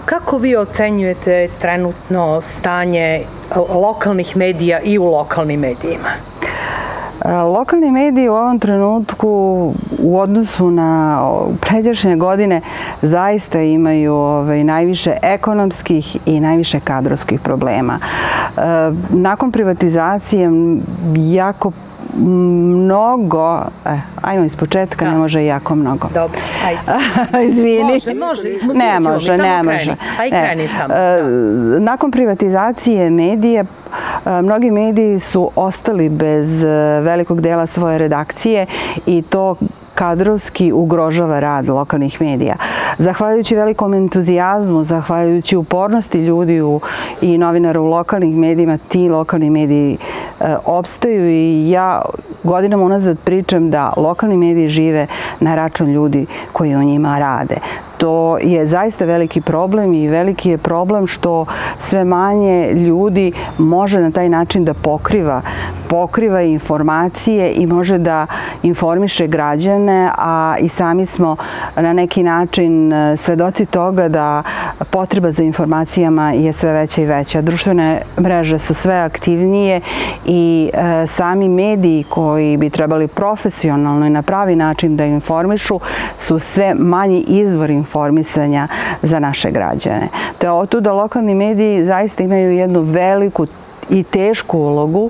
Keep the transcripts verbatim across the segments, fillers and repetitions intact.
kako vi ocenjujete trenutno stanje lokalnih medija i u lokalnim medijima? Lokalni mediji u ovom trenutku u odnosu na pređašnje godine zaista imaju najviše ekonomskih i najviše kadrovskih problema. Nakon privatizacije jako mnogo, ajmo iz početka, ne može jako mnogo. Dobro, ajde. Izvini. Može, može. Ne može, ne može. Aj kreni samo. Nakon privatizacije medija, mnogi mediji su ostali bez velikog dela svoje redakcije i to kadrovski ugrožava rad lokalnih medija. Zahvaljujući velikom entuzijazmu, zahvaljujući upornosti ljudi i novinara u lokalnim medijima, ti lokalni mediji opstaju i ja godinama unazad pričam da lokalni mediji žive na račun ljudi koji u njima rade. To je zaista veliki problem i veliki je problem što sve manje ljudi može na taj način da pokriva, pokriva informacije i može da informiše građane, a i sami smo na neki način svedoci toga da potreba za informacijama je sve veća i veća. Društvene mreže su sve aktivnije i sami mediji koji bi trebali profesionalno i na pravi način da informišu su sve manji izvor informisanja za naše građane. Te otuda lokalni mediji zaista imaju jednu veliku i tešku ulogu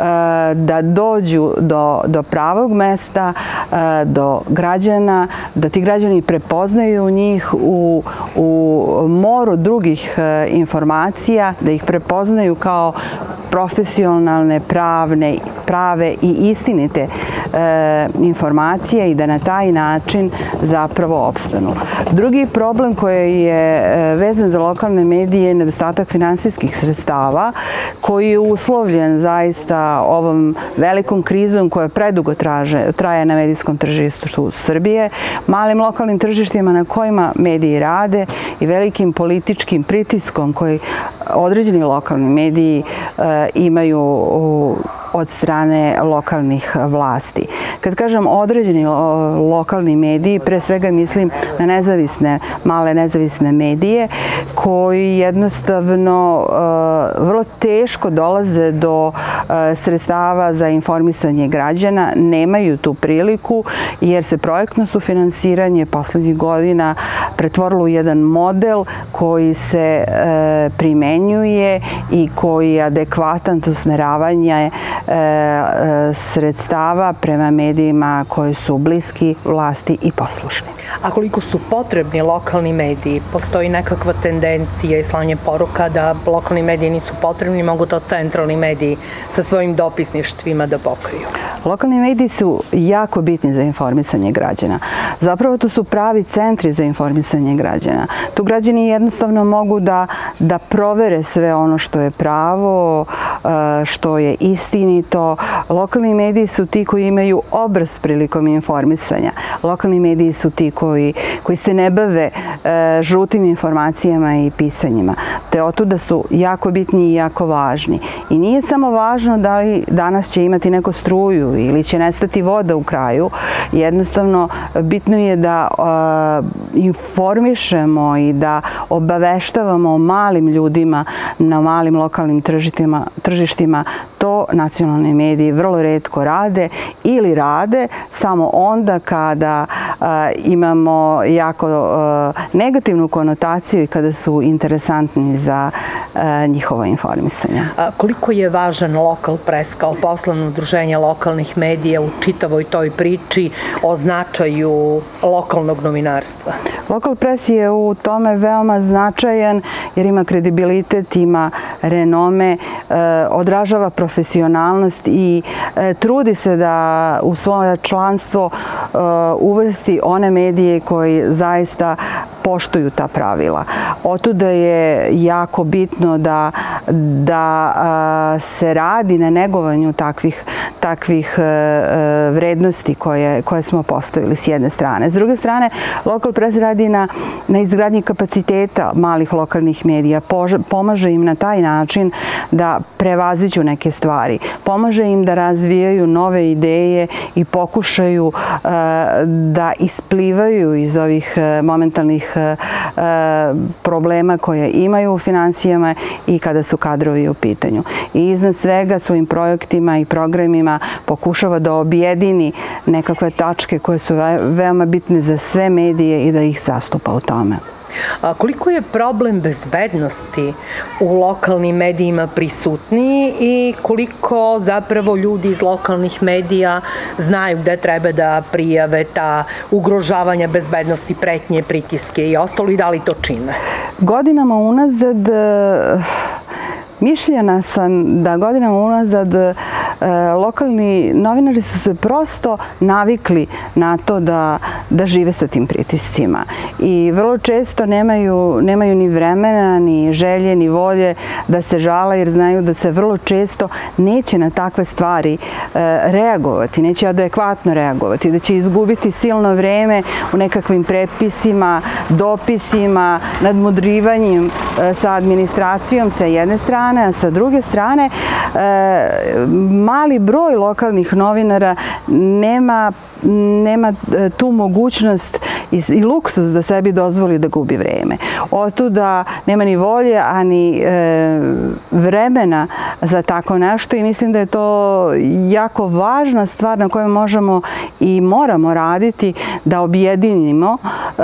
da dođu do, do pravog mesta, do građana, da ti građani prepoznaju njih u, u moru drugih informacija, da ih prepoznaju kao profesionalne, pravne, prave i istinite e, informacije i da na taj način zapravo opstanu. Drugi problem koji je vezan za lokalne medije je nedostatak finansijskih sredstava koji je uslovljen zaista ovom velikom krizom koja predugo traže, traje na medijskom tržištu Srbije, malim lokalnim tržištima na kojima mediji rade i velikim političkim pritiskom koji određeni lokalni mediji e, imaju u, od strane lokalnih vlasti. Kad kažem određeni lokalni mediji, pre svega mislim na nezavisne, male nezavisne medije koji jednostavno vrlo teško dolaze do sredstava za informisanje građana, nemaju tu priliku jer se projektno sufinansiranje poslednjih godina pretvorilo u jedan model koji se primenjuje i koji je adekvatan za usmeravanje sredstava prema medijima koji su bliski vlasti i poslušni. A koliko su potrebni lokalni mediji? Postoji nekakva tendencija i slanje poruka da lokalni mediji nisu potrebni, mogu to centralni mediji sa svojim dopisništvima da pokriju? Lokalni mediji su jako bitni za informisanje građana. Zapravo to su pravi centri za informisanje građana. Tu građani jednostavno mogu da, da provere sve ono što je pravo, što je istinito. Lokalni mediji su ti koji imaju obraz prilikom informisanja. Lokalni mediji su ti koji, koji se ne bave e, žutim informacijama i pisanjima. Te otuda su jako bitni i jako važni. I nije samo važno da li danas će imati neko struju ili će nestati voda u kraju. Jednostavno, bitno je da e, informišemo i da obaveštavamo malim ljudima na malim lokalnim tržištima, tržištima. To nacionalni mediji vrlo retko rade ili rade samo onda kada uh, imamo jako uh, negativnu konotaciju i kada su interesantni za uh, njihovo informisanje. A koliko je važan Lokal pres kao poslovno udruženje lokalnih medija u čitavoj toj priči o značaju lokalnog novinarstva? Lokal pres je u tome veoma značajan jer ima kredibilitet, ima renome, uh, odražava profesionalnost i uh, trudi se da u svoje članstvo uh, uvrsti one medije koji zaista poštuju ta pravila. Otuda je jako bitno da da se radi na negovanju takvih, takvih vrednosti koje, koje smo postavili s jedne strane. S druge strane, Local Press radi na, na izgradnji kapaciteta malih lokalnih medija, pomaže im na taj način da prevaziđu neke stvari, pomaže im da razvijaju nove ideje i pokušaju da isplivaju iz ovih momentalnih problema koje imaju u finansijama i kada su kadrovi u pitanju. I iznad svega svojim projektima i programima pokušava da objedini nekakve tačke koje su veoma bitne za sve medije i da ih zastupa u tome. A koliko je problem bezbednosti u lokalnim medijima prisutniji i koliko zapravo ljudi iz lokalnih medija znaju gde treba da prijave ta ugrožavanja bezbednosti, pretnje, pritiske i ostalo i da li to čine? Godinama unazad mišljena sam da godinama unazad lokalni novinari su se prosto navikli na to da, da žive sa tim pritiscima. I vrlo često nemaju, nemaju ni vremena, ni želje, ni volje da se žale jer znaju da se vrlo često neće na takve stvari reagovati, neće adekvatno reagovati, da će izgubiti silno vreme u nekakvim prepisima, dopisima, nadmudrivanjem sa administracijom sa jedne strane, a sa druge strane mali broj lokalnih novinara nema, nema tu mogućnost i luksus da sebi dozvoli da gubi vreme. Otuda nema ni volje, a ni vremena za tako nešto i mislim da je to jako važna stvar na kojoj možemo i moramo raditi da objedinimo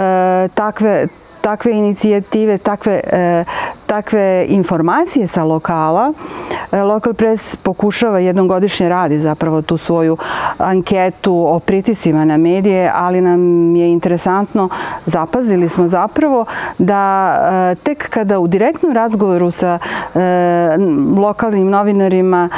takve takve inicijative, takve, takve informacije sa lokala. Local Press pokušava jednom godišnje radi zapravo tu svoju anketu o pritiscima na medije, ali nam je interesantno, zapazili smo zapravo da tek kada u direktnom razgovoru sa lokalnim novinarima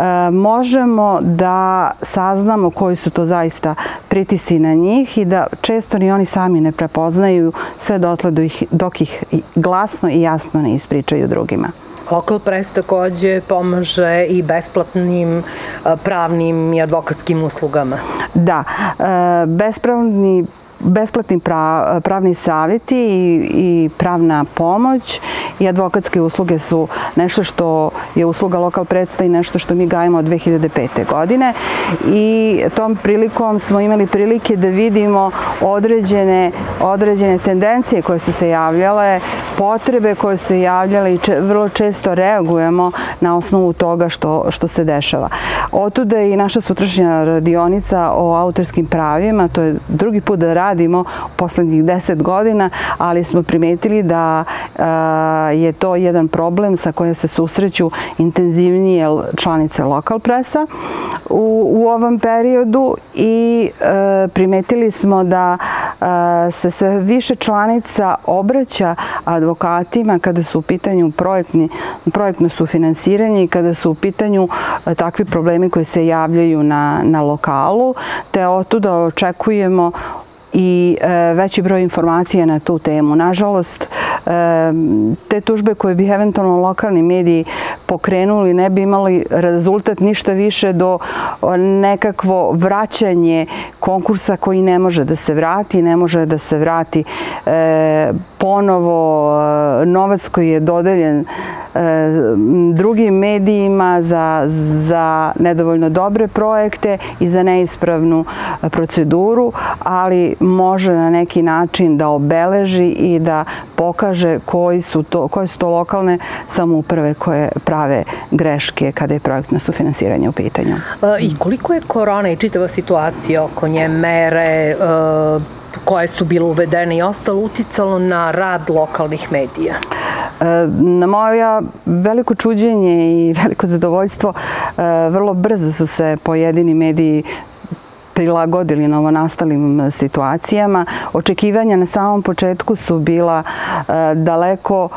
možemo da saznamo koji su to zaista pritisci na njih i da često ni oni sami ne prepoznaju sve dotle dok ih glasno i jasno ne ispričaju drugima. Local Press takođe pomaže i besplatnim pravnim i advokatskim uslugama. Da, bespravni besplatni pravni savjeti i pravna pomoć i advokatske usluge su nešto što je usluga Local Pressa i nešto što mi gajimo od dve hiljade pete. godine i tom prilikom smo imali prilike da vidimo određene, određene tendencije koje su se javljale, potrebe koje su se javljale i vrlo često reagujemo na osnovu toga što, što se dešava. Otuda je i naša sutrašnja radionica o autorskim pravima, to je drugi put da radimo u poslednjih deset godina, ali smo primetili da je to jedan problem sa kojim se susreću intenzivnije članice Local Pressa u, u ovom periodu i primetili smo da se sve više članica obraća advokatima kada su u pitanju projektni, projektno sufinansiranje i kada su u pitanju takvi problemi koji se javljaju na, na lokalu, te otuda očekujemo i veći broj informacija na tu temu. Nažalost, te tužbe koje bi eventualno lokalni mediji pokrenuli ne bi imali rezultat ništa više do nekakvo vraćanje konkursa koji ne može da se vrati, ne može da se vrati ponovo novac koji je dodeljen drugim medijima za, za nedovoljno dobre projekte i za neispravnu proceduru, ali može na neki način da obeleži i da pokaže koji su to, koje su to lokalne samouprave koje prave greške kada je projektno sufinansiranje u pitanju. I koliko je korona i čitava situacija oko nje, mere koje su bile uvedene i ostalo uticalo na rad lokalnih medija? Na moja veliko čuđenje i veliko zadovoljstvo vrlo brzo su se pojedini mediji prilagodili novonastalim situacijama. Očekivanja na samom početku su bila daleko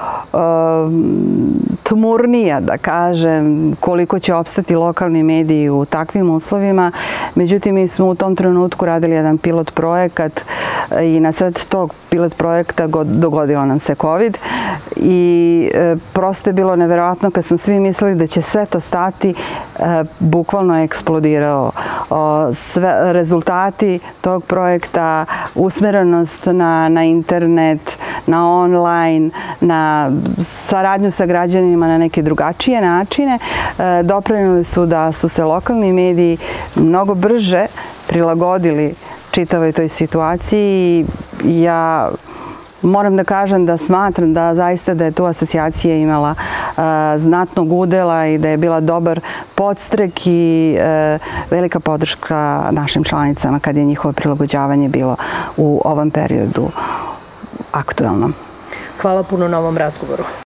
tmurnija, da kažem, koliko će opstati lokalni mediji u takvim uslovima. Međutim, mi smo u tom trenutku radili jedan pilot projekat i na sred tog pilot projekta dogodilo nam se COVID i prosto je bilo neverovatno kad smo svi mislili da će sve to stati, bukvalno je eksplodirao. Sve rezultati tog projekta, usmerenost na, na internet, na online, na saradnju sa građanima na neke drugačije načine, doprinijeli su da su se lokalni mediji mnogo brže prilagodili čitavoj toj situaciji. Ja moram da kažem da smatram da zaista da je tu asocijacija imala znatnog udela i da je bila dobar podstrek i velika podrška našim članicama kad je njihovo prilagođavanje bilo u ovom periodu aktuelno. Hvala puno na ovom razgovoru.